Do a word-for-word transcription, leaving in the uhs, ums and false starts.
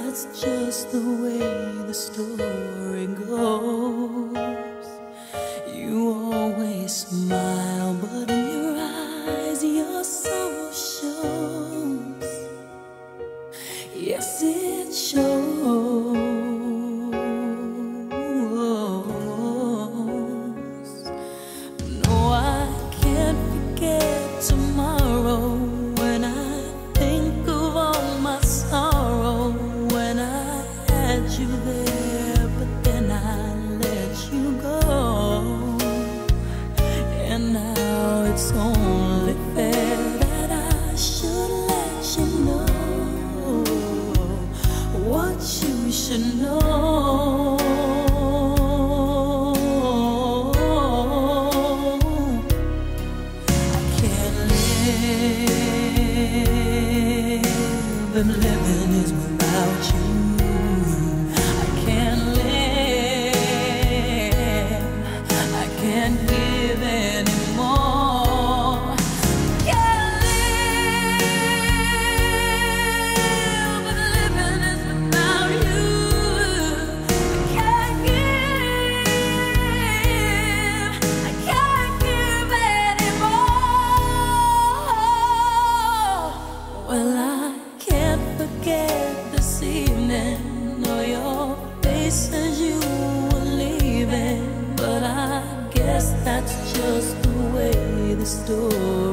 that's just the way the story goes. You always smile, but in your eyes your sorrow shows. Yes, it shows. No, I can't forget tomorrow when I think of all my sorrow. When I had you there, but then I let you go. And now it's only fair that I should let you know what you should know. I can't live if living is without you. I can't live, I can't give anymore. Can't live if living is without you. I can't give, I can't give anymore. Well, I can't forget this evening or your face as you were leaving, but I guess that's just the way the story